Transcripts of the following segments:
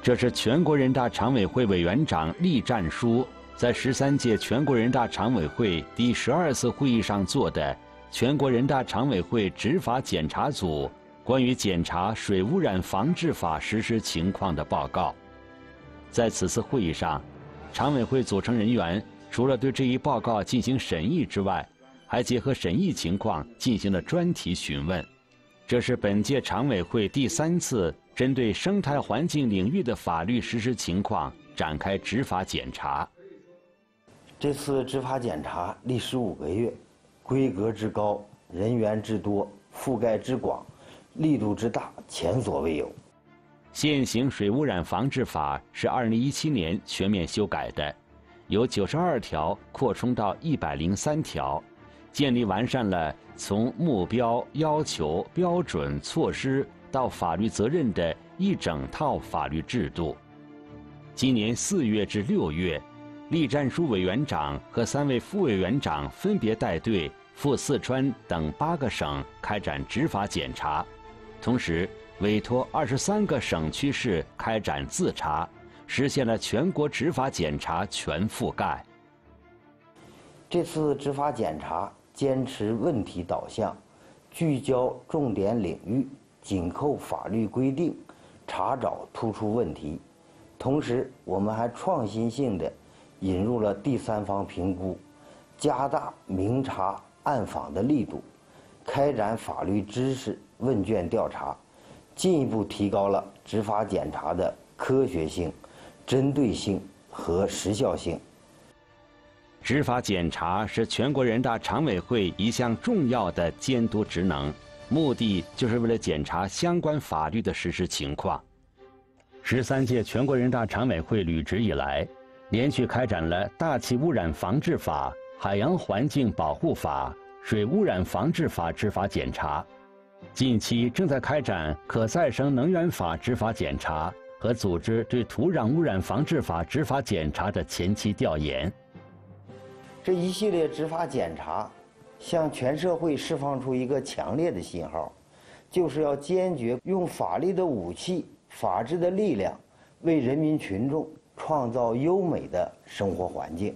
这是全国人大常委会委员长栗战书在13届全国人大常委会第12次会议上做的全国人大常委会执法检查组关于检查水污染防治法实施情况的报告。在此次会议上，常委会组成人员除了对这一报告进行审议之外，还结合审议情况进行了专题询问。这是本届常委会第3次针对生态环境领域的法律实施情况展开执法检查。 这次执法检查历时5个月，规格之高，人员之多，覆盖之广，力度之大，前所未有。 现行水污染防治法是2017年全面修改的，由92条扩充到103条，建立完善了从目标、要求、标准、措施到法律责任的一整套法律制度。今年4月至6月，栗战书委员长和3位副委员长分别带队赴四川等8个省开展执法检查，同时委托23个省区市开展自查，实现了全国执法检查全覆盖。 这次执法检查坚持问题导向，聚焦重点领域，紧扣法律规定，查找突出问题。同时，我们还创新性地引入了第三方评估，加大明察暗访的力度，开展法律知识问卷调查，进一步提高了执法检查的科学性、针对性和时效性。 执法检查是全国人大常委会一项重要的监督职能，目的就是为了检查相关法律的实施情况。13届全国人大常委会履职以来，连续开展了大气污染防治法、海洋环境保护法、水污染防治法执法检查，近期正在开展可再生能源法执法检查和组织对土壤污染防治法执法检查的前期调研。 这一系列执法检查向全社会释放出一个强烈的信号，就是要坚决用法律的武器、法治的力量，为人民群众创造优美的生活环境。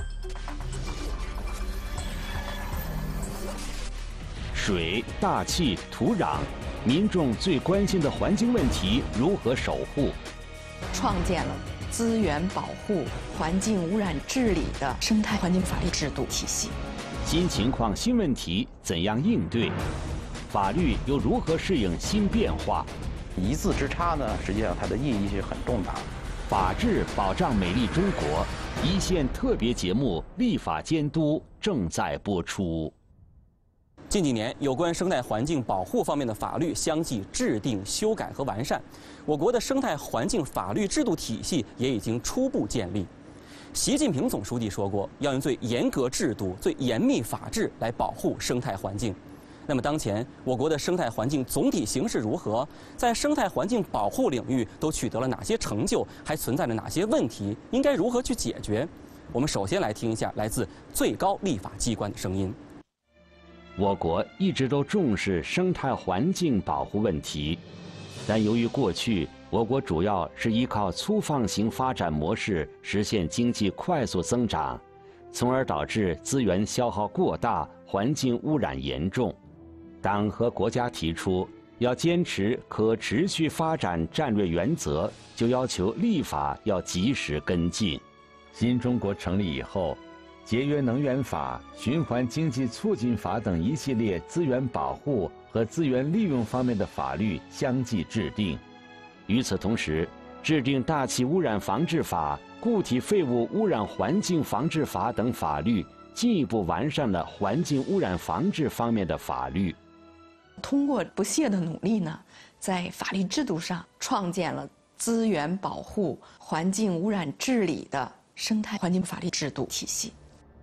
水、大气、土壤，民众最关心的环境问题如何守护？ 创建了资源保护、环境污染治理的生态环境法律制度体系。 新情况、新问题怎样应对？法律又如何适应新变化？ 一字之差呢，实际上它的意义是很重大。 法治保障美丽中国一线特别节目《立法监督》正在播出。 近几年，有关生态环境保护方面的法律相继制定、修改和完善，我国的生态环境法律制度体系也已经初步建立。习近平总书记说过，要用最严格制度、最严密法治来保护生态环境。那么，当前我国的生态环境总体形势如何？在生态环境保护领域都取得了哪些成就？还存在着哪些问题？应该如何去解决？我们首先来听一下来自最高立法机关的声音。 我国一直都重视生态环境保护问题，但由于过去我国主要是依靠粗放型发展模式实现经济快速增长，从而导致资源消耗过大，环境污染严重。党和国家提出要坚持可持续发展战略原则，就要求立法要及时跟进。新中国成立以后，节约能源法、循环经济促进法等一系列资源保护和资源利用方面的法律相继制定。与此同时，制定大气污染防治法、固体废物污染环境防治法等法律，进一步完善了环境污染防治方面的法律。 通过不懈的努力呢，在法律制度上创建了资源保护、环境污染治理的生态环境法律制度体系。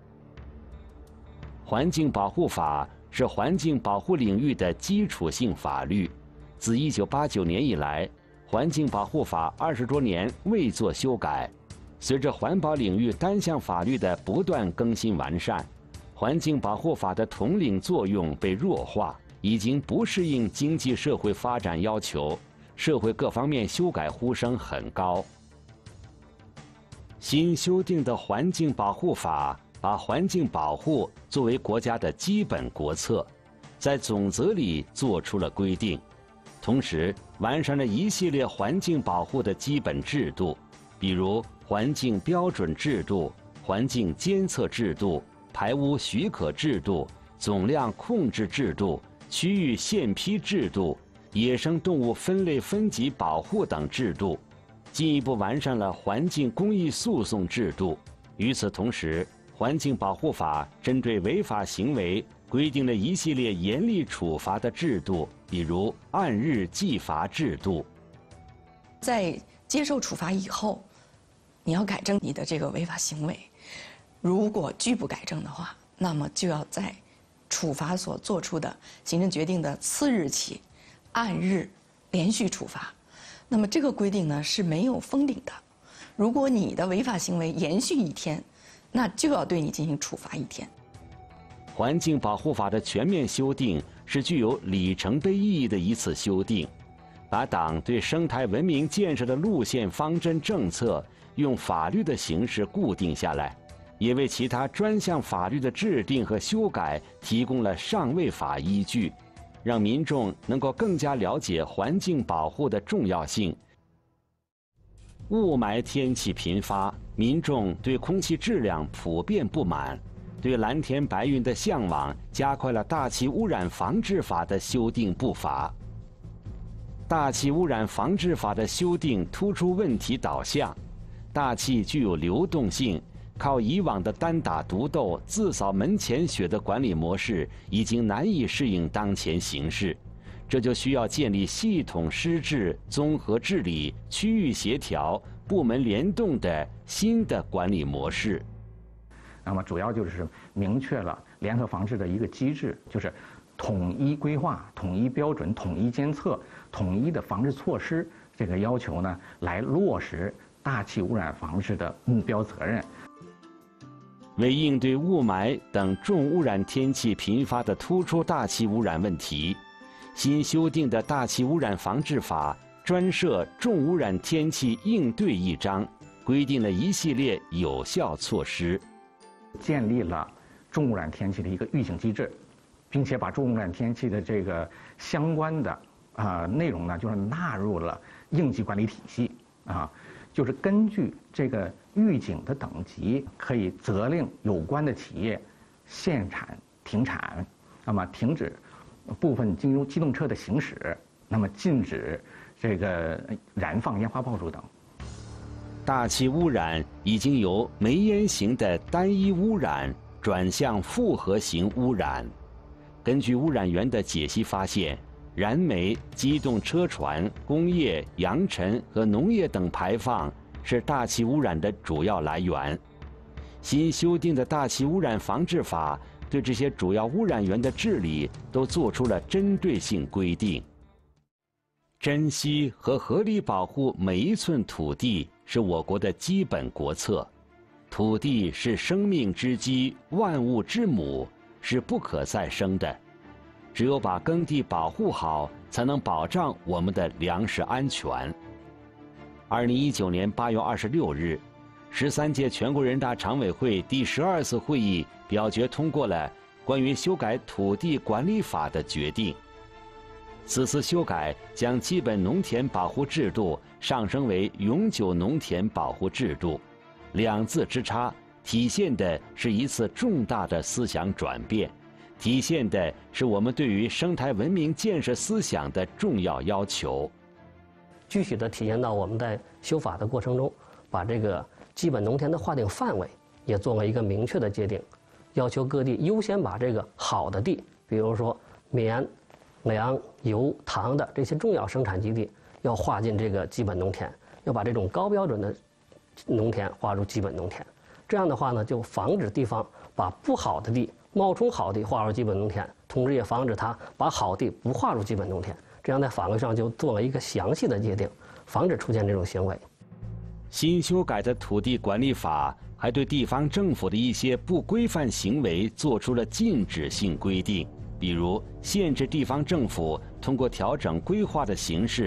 环境保护法是环境保护领域的基础性法律，自1989年以来，环境保护法20多年未作修改。随着环保领域单项法律的不断更新完善，环境保护法的统领作用被弱化，已经不适应经济社会发展要求， 社会各方面修改呼声很高。新修订的环境保护法把环境保护作为国家的基本国策，在总则里做出了规定，同时完善了一系列环境保护的基本制度，比如环境标准制度、环境监测制度、排污许可制度、总量控制制度、区域限批制度、野生动物分类分级保护等制度，进一步完善了环境公益诉讼制度。与此同时，环境保护法针对违法行为规定了一系列严厉处罚的制度，比如按日计罚制度。 在接受处罚以后，你要改正你的这个违法行为，如果拒不改正的话，那么就要在处罚所做出的行政决定的次日起，按日连续处罚。那么这个规定呢是没有封顶的，如果你的违法行为延续一天，那就要对你进行处罚一天。 环境保护法的全面修订是具有里程碑意义的一次修订，把党对生态文明建设的路线方针政策用法律的形式固定下来，也为其他专项法律的制定和修改提供了上位法依据，让民众能够更加了解环境保护的重要性。雾霾天气频发，民众对空气质量普遍不满，对蓝天白云的向往加快了大气污染防治法的修订步伐。大气污染防治法的修订突出问题导向，大气具有流动性，靠以往的单打独斗、自扫门前雪的管理模式已经难以适应当前形势，这就需要建立系统施治、综合治理、区域协调、部门联动的新的管理模式。 那么主要就是明确了联合防治的一个机制，就是统一规划、统一标准、统一监测、统一的防治措施这个要求呢，来落实大气污染防治的目标责任。 为应对雾霾等重污染天气频发的突出大气污染问题，新修订的《大气污染防治法》专设重污染天气应对一章，规定了一系列有效措施， 建立了重污染天气的一个预警机制，并且把重污染天气的这个相关的内容呢，就是纳入了应急管理体系就是根据这个预警的等级，可以责令有关的企业限产、停产，那么停止部分机动车的行驶，那么禁止这个燃放烟花爆竹等。 大气污染已经由煤烟型的单一污染转向复合型污染。根据污染源的解析发现，燃煤、机动车船、工业、扬尘和农业等排放是大气污染的主要来源。新修订的《大气污染防治法》对这些主要污染源的治理都做出了针对性规定。珍惜和合理保护每一寸土地是我国的基本国策。土地是生命之基，万物之母，是不可再生的。只有把耕地保护好，才能保障我们的粮食安全。2019年8月26日，13届全国人大常委会第12次会议表决通过了关于修改土地管理法的决定。此次修改将基本农田保护制度上升为永久农田保护制度，两字之差，体现的是一次重大的思想转变，体现的是我们对于生态文明建设思想的重要要求。 具体的体现到我们在修法的过程中，把这个基本农田的划定范围也做了一个明确的界定，要求各地优先把这个好的地，比如说棉、粮、油、糖的这些重要生产基地，要划进这个基本农田，要把这种高标准的农田划入基本农田。这样的话呢，就防止地方把不好的地、冒充好地划入基本农田，同时也防止它把好地不划入基本农田。这样在法规上就做了一个详细的界定，防止出现这种行为。 新修改的土地管理法还对地方政府的一些不规范行为做出了禁止性规定，比如限制地方政府通过调整规划的形式，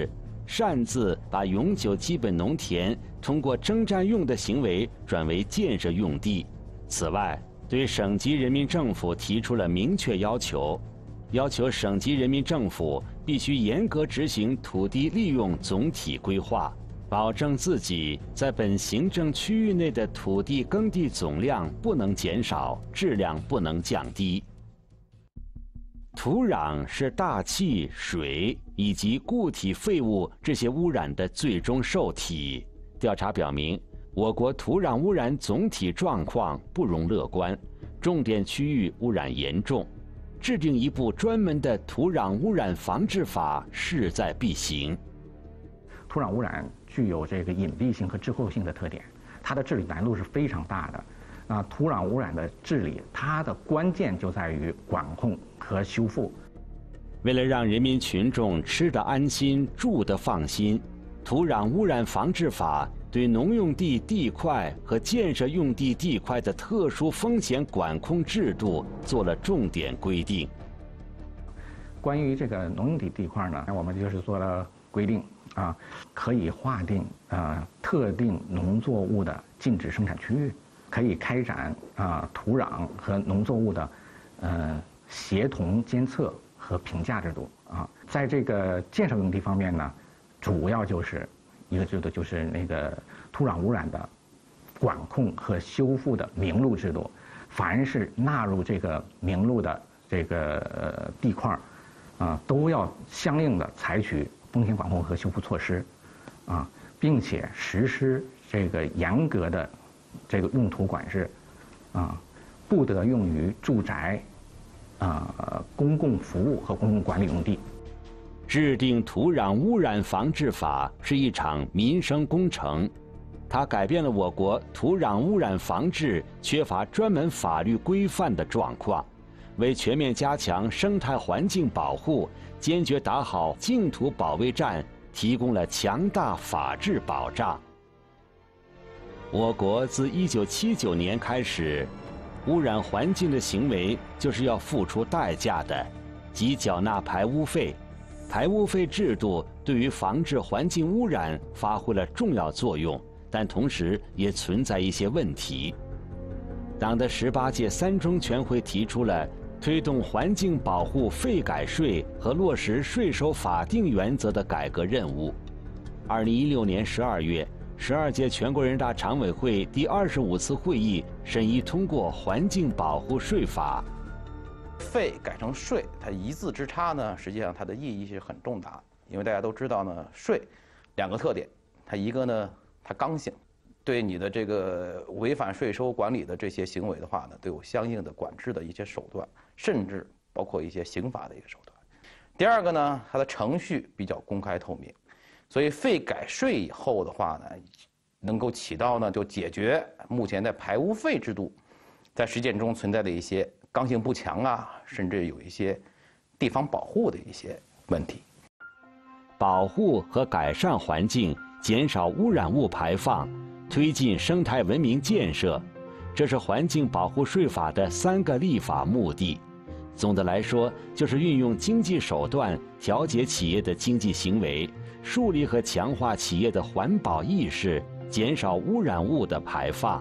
擅自把永久基本农田通过征占用的行为转为建设用地。此外，对省级人民政府提出了明确要求，要求省级人民政府必须严格执行土地利用总体规划，保证自己在本行政区域内的土地耕地总量不能减少，质量不能降低。土壤是大气、水以及固体废物这些污染的最终受体。调查表明，我国土壤污染总体状况不容乐观，重点区域污染严重。制定一部专门的土壤污染防治法势在必行。 土壤污染具有这个隐蔽性和滞后性的特点，它的治理难度是非常大的。土壤污染的治理，它的关键就在于管控和修复。 为了让人民群众吃得安心、住得放心，土壤污染防治法对农用地地块和建设用地地块的特殊风险管控制度做了重点规定。 关于这个农用地地块呢，我们就是做了规定可以划定特定农作物的禁止生产区域。可以开展土壤和农作物的协同监测和评价制度在这个建设用地方面呢，主要就是一个制度，就是那个土壤污染的管控和修复的名录制度。凡是纳入这个名录的这个地块都要相应的采取风险管控和修复措施并且实施这个严格的这个用途管制，不得用于住宅、公共服务和公共管理用地。 制定土壤污染防治法是一场民生工程，它改变了我国土壤污染防治缺乏专门法律规范的状况，为全面加强生态环境保护、坚决打好净土保卫战提供了强大法治保障。我国自1979年开始，污染环境的行为就是要付出代价的，即缴纳排污费。排污费制度对于防治环境污染发挥了重要作用，但同时也存在一些问题。党的18届3中全会提出了推动环境保护费改税和落实税收法定原则的改革任务。2016年12月，12届全国人大常委会第25次会议审议通过《环境保护税法》。 费改成税，它一字之差呢，实际上它的意义是很重大。因为大家都知道呢，税两个特点，它一个呢，它刚性，对你的这个违反税收管理的这些行为的话呢，都有相应的管制的一些手段，甚至包括一些刑法的一个手段。第二个呢，它的程序比较公开透明。所以费改税以后的话呢，能够起到呢，就解决目前在排污费制度在实践中存在的一些刚性不强甚至有一些地方保护的一些问题。 保护和改善环境，减少污染物排放，推进生态文明建设，这是环境保护税法的3个立法目的。总的来说，就是运用经济手段调节企业的经济行为，树立和强化企业的环保意识，减少污染物的排放。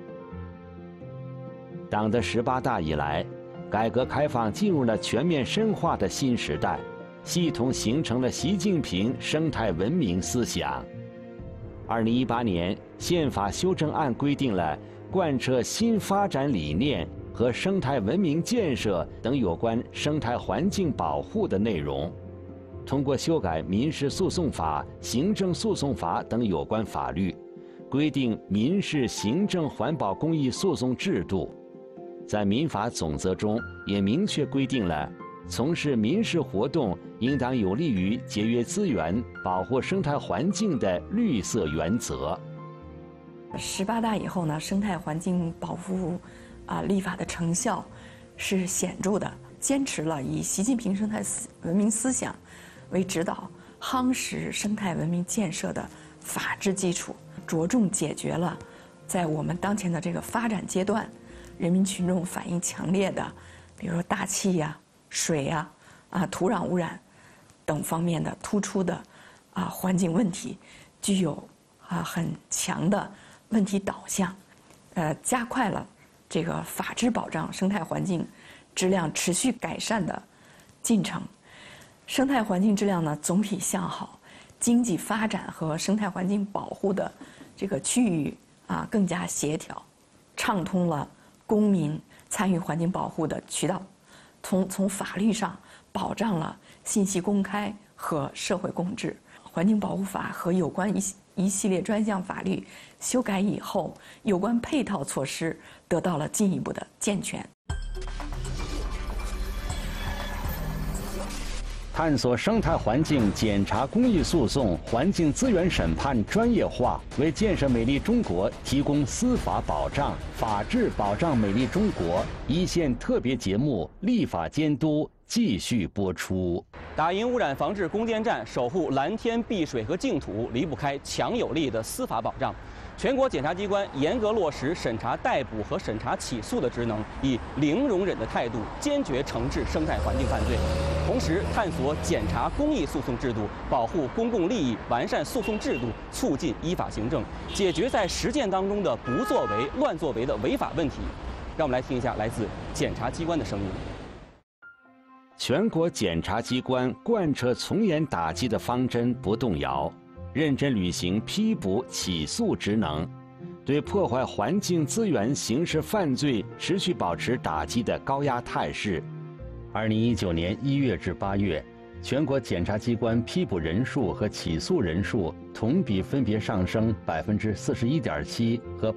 党的18大以来，改革开放进入了全面深化的新时代，系统形成了习近平生态文明思想。2018年宪法修正案规定了贯彻新发展理念和生态文明建设等有关生态环境保护的内容。通过修改民事诉讼法、行政诉讼法等有关法律，规定民事行政环保公益诉讼制度。在民法总则中也明确规定了从事民事活动应当有利于节约资源、保护生态环境的绿色原则。 18大以后呢，生态环境保护立法的成效是显著的，坚持了以习近平生态文明思想为指导，夯实生态文明建设的法治基础，着重解决了在我们当前的这个发展阶段，人民群众反映强烈的，比如说大气水土壤污染等方面的突出的环境问题具有很强的问题导向，加快了这个法治保障生态环境质量持续改善的进程。生态环境质量呢总体向好，经济发展和生态环境保护的这个区域更加协调，畅通了公民参与环境保护的渠道，从法律上保障了信息公开和社会共治。环境保护法和有关一系列专项法律修改以后，有关配套措施得到了进一步的健全。 探索生态环境检查、公益诉讼、环境资源审判专业化，为建设美丽中国提供司法保障、法治保障美丽中国一线特别节目立法监督继续播出。 打赢污染防治攻坚战，守护蓝天碧水和净土，离不开强有力的司法保障。全国检察机关严格落实审查逮捕和审查起诉的职能，以零容忍的态度坚决惩治生态环境犯罪，同时探索检察公益诉讼制度，保护公共利益，完善诉讼制度，促进依法行政，解决在实践当中的不作为、乱作为的违法问题。让我们来听一下来自检察机关的声音。 全国检察机关贯彻从严打击的方针不动摇，认真履行批捕起诉职能，对破坏环境资源刑事犯罪持续保持打击的高压态势。2019年1月至8月，全国检察机关批捕人数和起诉人数同比分别上升41.7%和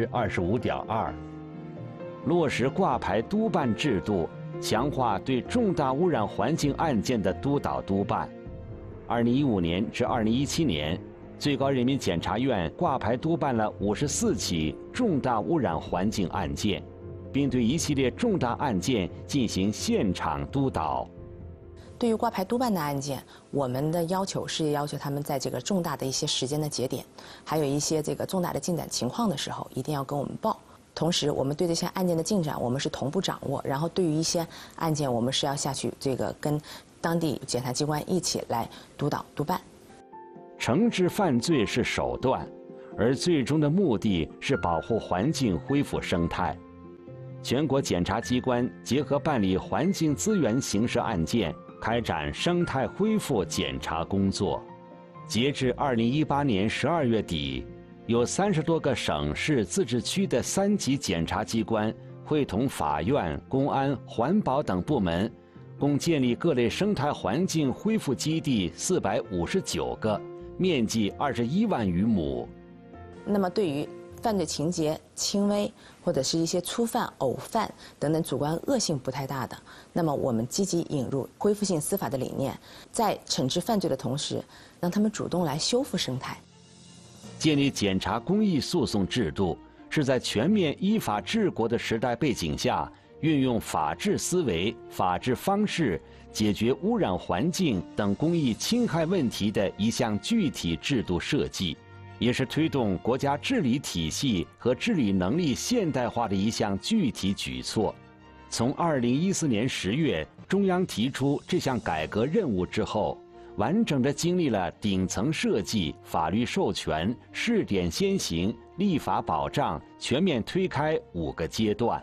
25.2%。落实挂牌督办制度，强化对重大污染环境案件的督导督办。2015年至2017年，最高人民检察院挂牌督办了54起重大污染环境案件，并对一系列重大案件进行现场督导。 对于挂牌督办的案件，我们的要求是要求他们在这个重大的一些时间的节点，还有一些这个重大的进展情况的时候，一定要跟我们报。同时，我们对这些案件的进展，我们是同步掌握。然后，对于一些案件，我们是要下去这个跟当地检察机关一起来督导督办。 惩治犯罪是手段，而最终的目的是保护环境、恢复生态。全国检察机关结合办理环境资源刑事案件，开展生态恢复检查工作。截至2018年12月底，有30多个省市自治区的3级检察机关会同法院、公安、环保等部门，共建立各类生态环境恢复基地459个，面积21万余亩。 那么，对于犯罪情节轻微或者是一些初犯、偶犯等等主观恶性不太大的，那么我们积极引入恢复性司法的理念，在惩治犯罪的同时，让他们主动来修复生态。 建立检察公益诉讼制度，是在全面依法治国的时代背景下，运用法治思维、法治方式解决污染环境等公益侵害问题的一项具体制度设计，也是推动国家治理体系和治理能力现代化的一项具体举措。从2014年10月中央提出这项改革任务之后，完整地经历了顶层设计、法律授权、试点先行、立法保障、全面推开5个阶段。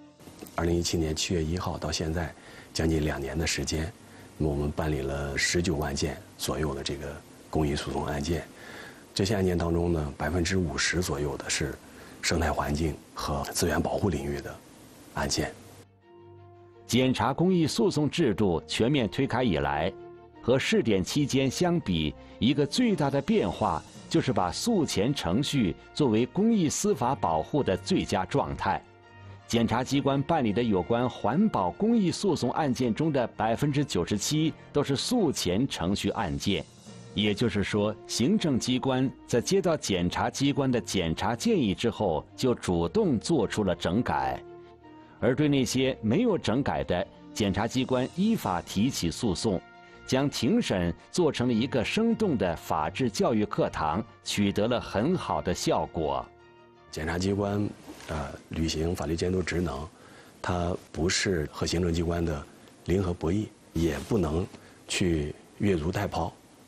2017年7月1号到现在，将近2年的时间，那么我们办理了19万件左右的这个公益诉讼案件。这些案件当中呢，50%左右的是生态环境和资源保护领域的案件。 检察公益诉讼制度全面推开以来，和试点期间相比，一个最大的变化就是把诉前程序作为公益司法保护的最佳状态。检察机关办理的有关环保公益诉讼案件中的97%都是诉前程序案件，也就是说，行政机关在接到检察机关的检察建议之后，就主动做出了整改。而对那些没有整改的，检察机关依法提起诉讼，将庭审做成了一个生动的法治教育课堂，取得了很好的效果。 检察机关履行法律监督职能，它不是和行政机关的零和博弈，也不能去越俎代庖。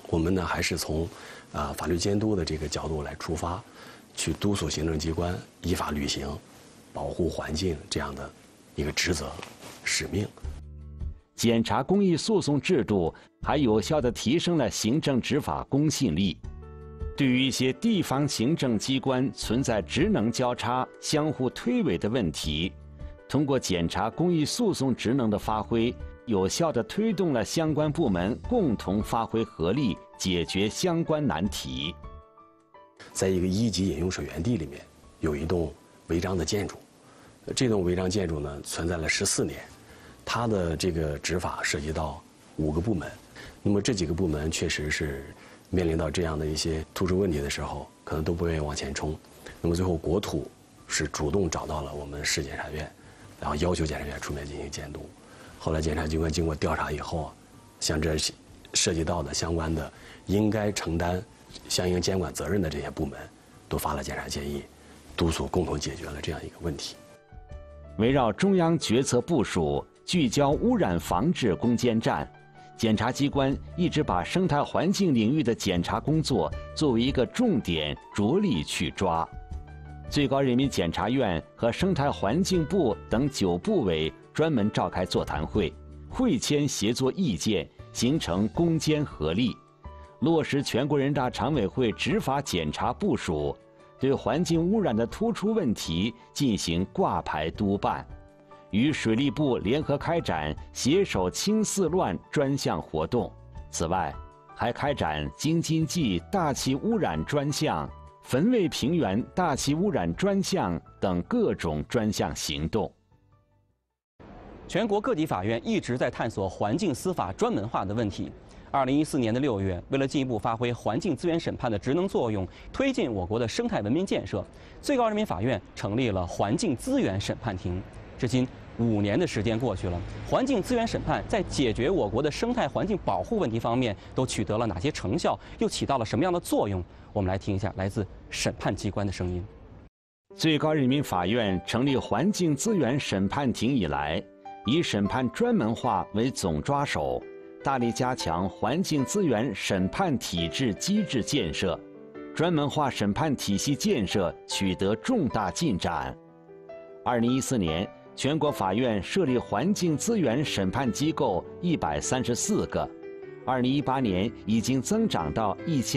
我们呢还是从法律监督的这个角度来出发，去督促行政机关依法履行保护环境这样的一个职责使命。 检察公益诉讼制度还有效地提升了行政执法公信力。对于一些地方行政机关存在职能交叉、相互推诿的问题，通过检察公益诉讼职能的发挥，有效地推动了相关部门共同发挥合力，解决相关难题。 在一个1级饮用水源地里面，有一栋违章的建筑，这栋违章建筑呢存在了14年，它的这个执法涉及到5个部门，那么这几个部门确实是面临到这样的一些突出问题的时候，可能都不愿意往前冲。那么最后国土是主动找到了我们市检察院，然后要求检察院出面进行监督。后来检察机关经过调查以后，像这涉及到的相关的应该承担相应监管责任的这些部门，都发了检察建议，督促共同解决了这样一个问题。 围绕中央决策部署，聚焦污染防治攻坚战，检察机关一直把生态环境领域的检察工作作为一个重点，着力去抓。最高人民检察院和生态环境部等9部委专门召开座谈会，会签协作意见，形成攻坚合力，落实全国人大常委会执法检察部署，对环境污染的突出问题进行挂牌督办，与水利部联合开展携手清四乱专项活动。此外，还开展京津冀大气污染专项、汾渭平原大气污染专项等各种专项行动。 全国各级法院一直在探索环境司法专门化的问题。2014年的6月，为了进一步发挥环境资源审判的职能作用，推进我国的生态文明建设，最高人民法院成立了环境资源审判庭。至今5年的时间过去了，环境资源审判在解决我国的生态环境保护问题方面都取得了哪些成效，又起到了什么样的作用？我们来听一下来自审判机关的声音。 最高人民法院成立环境资源审判庭以来，以审判专门化为总抓手，大力加强环境资源审判体制机制建设，专门化审判体系建设取得重大进展。2014年，全国法院设立环境资源审判机构134个，2018年已经增长到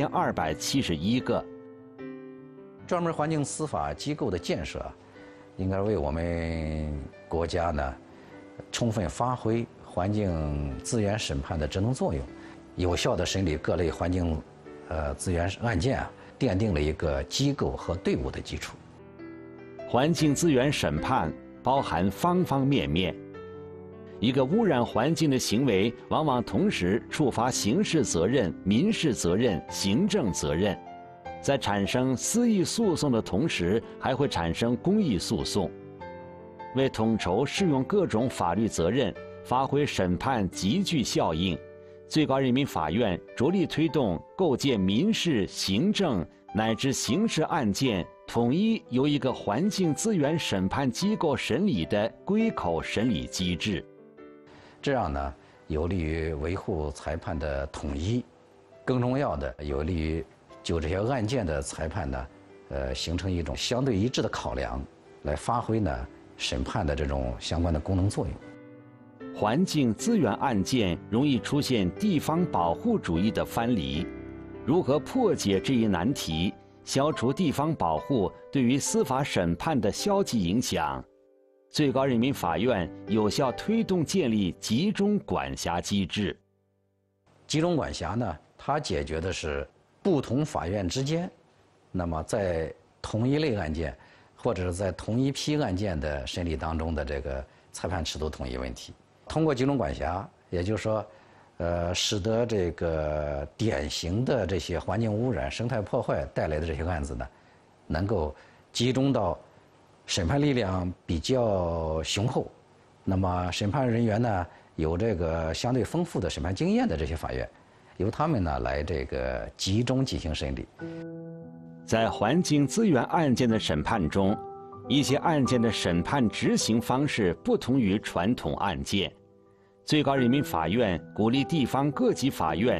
1271个。 专门环境司法机构的建设，应该为我们国家呢，充分发挥环境资源审判的职能作用，有效地审理各类环境资源案件，奠定了一个机构和队伍的基础。 环境资源审判包含方方面面，一个污染环境的行为往往同时触发刑事责任、民事责任、行政责任，在产生私益诉讼的同时，还会产生公益诉讼。为统筹适用各种法律责任，发挥审判集聚效应，最高人民法院着力推动构建民事、行政乃至刑事案件统一由一个环境资源审判机构审理的归口审理机制。 这样呢，有利于维护裁判的统一，更重要的，有利于就这些案件的裁判呢，形成一种相对一致的考量，来发挥呢审判的这种相关的功能作用。 环境资源案件容易出现地方保护主义的藩篱，如何破解这一难题，消除地方保护对于司法审判的消极影响？最高人民法院有效推动建立集中管辖机制。 集中管辖呢，它解决的是不同法院之间，那么在同一类案件或者是在同一批案件的审理当中的这个裁判尺度统一问题。通过集中管辖，也就是说，使得这个典型的这些环境污染、生态破坏带来的这些案子呢，能够集中到审判力量比较雄厚，那么审判人员呢有这个相对丰富的审判经验的这些法院，由他们呢来这个集中进行审理。 在环境资源案件的审判中，一些案件的审判执行方式不同于传统案件。最高人民法院鼓励地方各级法院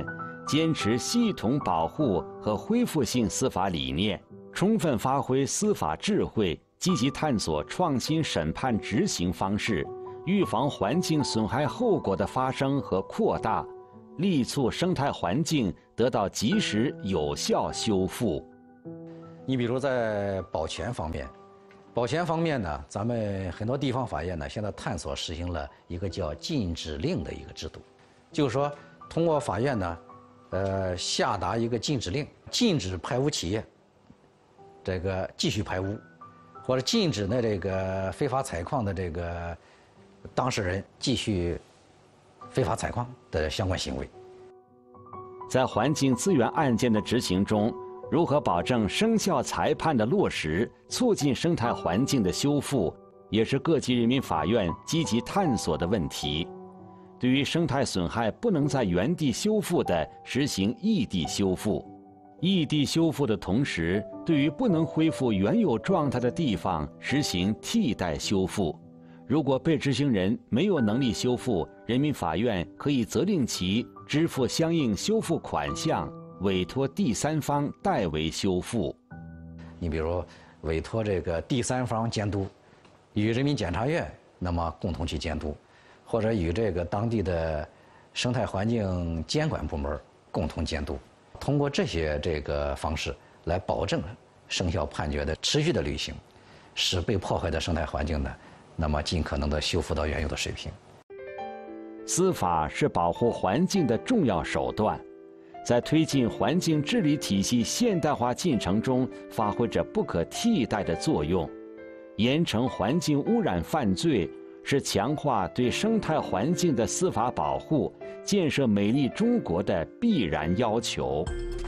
坚持系统保护和恢复性司法理念，充分发挥司法智慧，积极探索创新审判执行方式，预防环境损害后果的发生和扩大，力促生态环境得到及时有效修复。 你比如在保全方面呢，咱们很多地方法院呢，现在探索实行了一个叫禁止令的一个制度，就是说通过法院呢，下达一个禁止令，禁止排污企业这个继续排污，或者禁止呢这个非法采矿的这个当事人继续非法采矿的相关行为。 在环境资源案件的执行中，如何保证生效裁判的落实，促进生态环境的修复，也是各级人民法院积极探索的问题。对于生态损害不能在原地修复的，实行异地修复。异地修复的同时，对于不能恢复原有状态的地方，实行替代修复。如果被执行人没有能力修复，人民法院可以责令其支付相应修复款项，委托第三方代为修复。 你比如委托这个第三方监督，与人民检察院那么共同去监督，或者与这个当地的生态环境监管部门共同监督，通过这些方式来保证生效判决的持续的履行，使被破坏的生态环境呢，那么尽可能的修复到原有的水平。 司法是保护环境的重要手段，在推进环境治理体系现代化进程中发挥着不可替代的作用。严惩环境污染犯罪是强化对生态环境的司法保护、建设美丽中国的必然要求。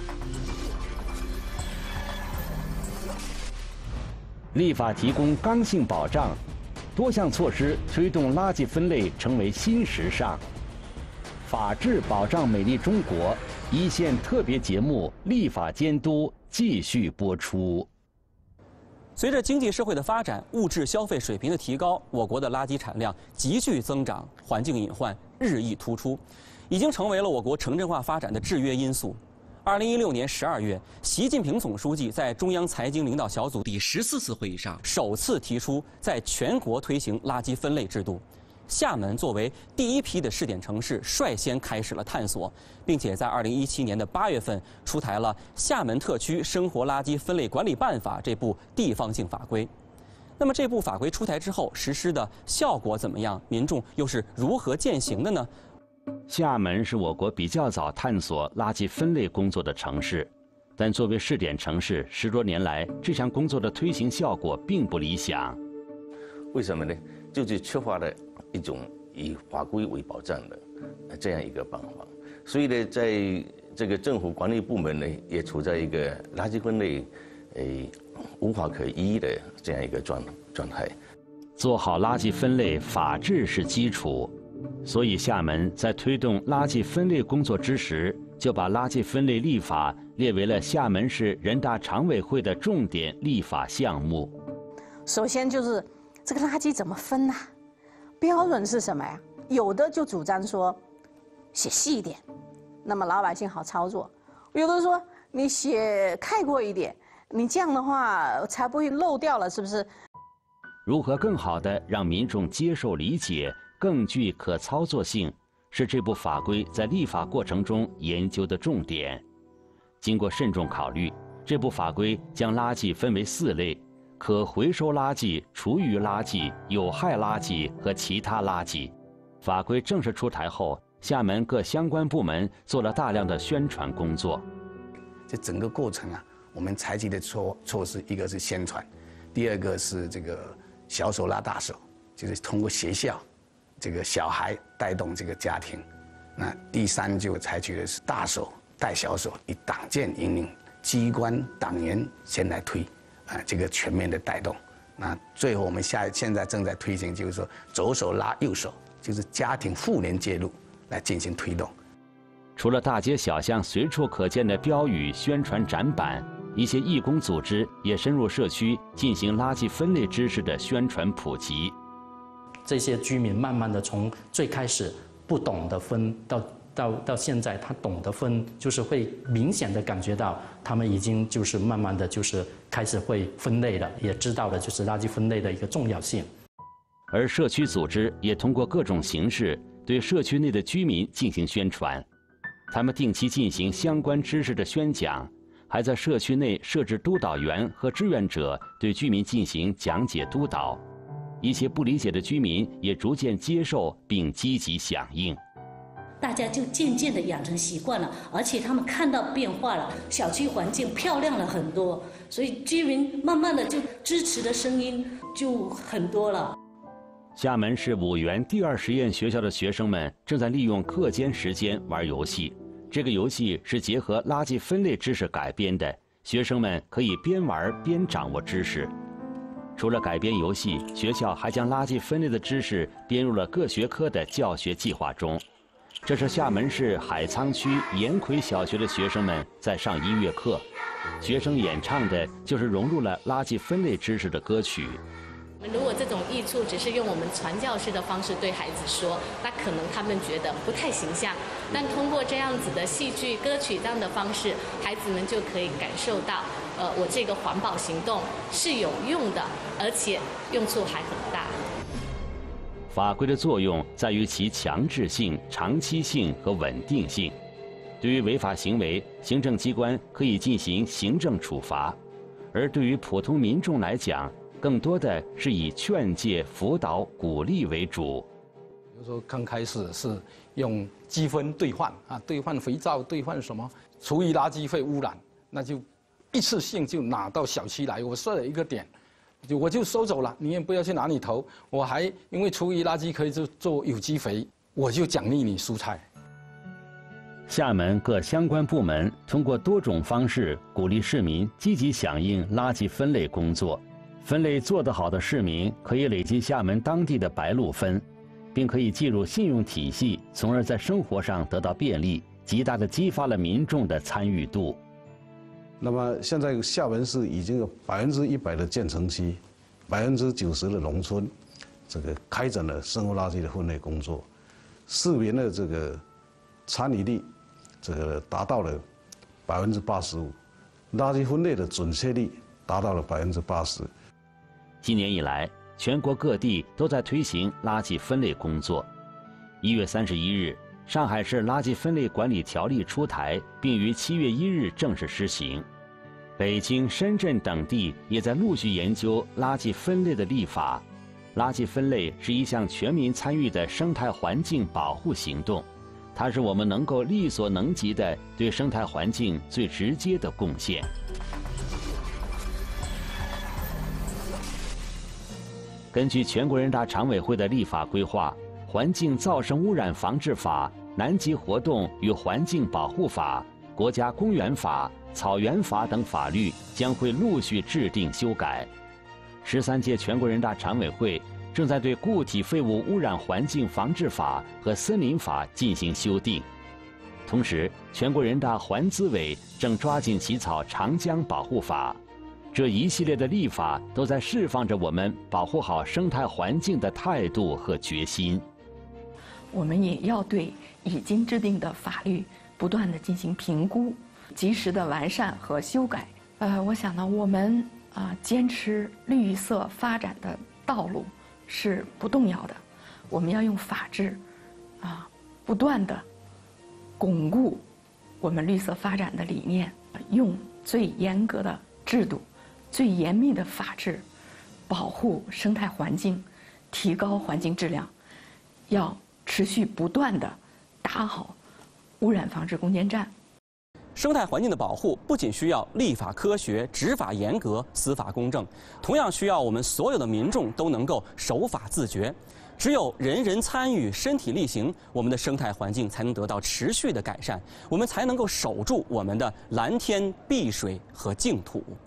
立法提供刚性保障，多项措施推动垃圾分类成为新时尚。法治保障美丽中国一线特别节目立法监督继续播出。 随着经济社会的发展，物质消费水平的提高，我国的垃圾产量急剧增长，环境隐患日益突出，已经成为了我国城镇化发展的制约因素。2016年12月，习近平总书记在中央财经领导小组第14次会议上首次提出在全国推行垃圾分类制度。厦门作为第一批的试点城市，率先开始了探索，并且在2017年的8月份出台了《厦门特区生活垃圾分类管理办法》这部地方性法规。那么这部法规出台之后，实施的效果怎么样？民众又是如何践行的呢？ 厦门是我国比较早探索垃圾分类工作的城市，但作为试点城市，10多年来这项工作的推行效果并不理想。 为什么呢？就是缺乏了一种以法规为保障的这样一个办法，所以呢，在这个政府管理部门呢，也处在一个垃圾分类无法可依的这样一个状态。 做好垃圾分类，法治是基础。所以，厦门在推动垃圾分类工作之时，就把垃圾分类立法列为了厦门市人大常委会的重点立法项目。 首先就是这个垃圾怎么分呢？标准是什么呀？有的就主张说写细一点，那么老百姓好操作；有的说你写概括一点，你这样的话才不会漏掉了，是不是？ 如何更好地让民众接受理解，更具可操作性，是这部法规在立法过程中研究的重点。经过慎重考虑，这部法规将垃圾分为4类：可回收垃圾、厨余垃圾、有害垃圾和其他垃圾。法规正式出台后，厦门各相关部门做了大量的宣传工作。 这整个过程啊，我们采取的措施，一个是宣传，第二个是这个小手拉大手，就是通过学校这个小孩带动这个家庭。那第三就采取的是大手带小手，以党建引领机关党员先来推。这个全面的带动，那最后我们现在正在推行，就是说左手拉右手，就是家庭妇联介入来进行推动。 除了大街小巷随处可见的标语、宣传展板，一些义工组织也深入社区进行垃圾分类知识的宣传普及。 这些居民慢慢的从最开始不懂得分，到到现在，他懂得分，就是会明显的感觉到他们已经就是慢慢的就是开始会分类了，也知道了就是垃圾分类的一个重要性。 而社区组织也通过各种形式对社区内的居民进行宣传，他们定期进行相关知识的宣讲，还在社区内设置督导员和志愿者对居民进行讲解督导。一些不理解的居民也逐渐接受并积极响应， 大家就渐渐地养成习惯了，而且他们看到变化了，小区环境漂亮了很多，所以居民慢慢的就支持的声音就很多了。 厦门市五原第2实验学校的学生们正在利用课间时间玩游戏，这个游戏是结合垃圾分类知识改编的，学生们可以边玩边掌握知识。除了改编游戏，学校还将垃圾分类的知识编入了各学科的教学计划中。这是厦门市海沧区盐葵小学的学生们在上音乐课，学生演唱的就是融入了垃圾分类知识的歌曲。 如果这种益处只是用我们传教士的方式对孩子说，那可能他们觉得不太形象。但通过这样子的戏剧、歌曲这样的方式，孩子们就可以感受到，我这个环保行动是有用的，而且用处还很大。 法规的作用在于其强制性、长期性和稳定性。对于违法行为，行政机关可以进行行政处罚；而对于普通民众来讲，更多的是以劝诫、辅导、鼓励为主。 比如说，刚开始是用积分兑换啊，兑换肥皂，兑换什么，厨余垃圾会污染，那就一次性就拿到小区来，我设了一个点，我就收走了，你也不要去哪里投。我还因为厨余垃圾可以做有机肥，我就奖励你蔬菜。 厦门各相关部门通过多种方式鼓励市民积极响应垃圾分类工作。分类做得好的市民可以累积厦门当地的白鹭分，并可以计入信用体系，从而在生活上得到便利，极大地激发了民众的参与度。 那么现在厦门市已经有100%的建成区，90%的农村，这个开展了生活垃圾的分类工作，市民的这个参与率，这个达到了85%，垃圾分类的准确率达到了80%。 今年以来，全国各地都在推行垃圾分类工作。1月31日，上海市垃圾分类管理条例出台，并于7月1日正式施行。北京、深圳等地也在陆续研究垃圾分类的立法。垃圾分类是一项全民参与的生态环境保护行动，它是我们能够力所能及的对生态环境最直接的贡献。根据全国人大常委会的立法规划，《环境噪声污染防治法》、《南极活动与环境保护法》、《国家公园法》、《草原法》等法律将会陆续制定修改。13届全国人大常委会正在对《固体废物污染环境防治法》和《森林法》进行修订。同时，全国人大环资委正抓紧起草《长江保护法》。这一系列的立法都在释放着我们保护好生态环境的态度和决心。 我们也要对已经制定的法律不断地进行评估，及时的完善和修改。我想呢，我们坚持绿色发展的道路是不动摇的。我们要用法治不断地巩固我们绿色发展的理念，用最严格的制度、最严密的法治保护生态环境，提高环境质量，要持续不断地打好污染防治攻坚战。 生态环境的保护不仅需要立法科学、执法严格、司法公正，同样需要我们所有的民众都能够守法自觉。只有人人参与、身体力行，我们的生态环境才能得到持续的改善，我们才能够守住我们的蓝天、碧水和净土。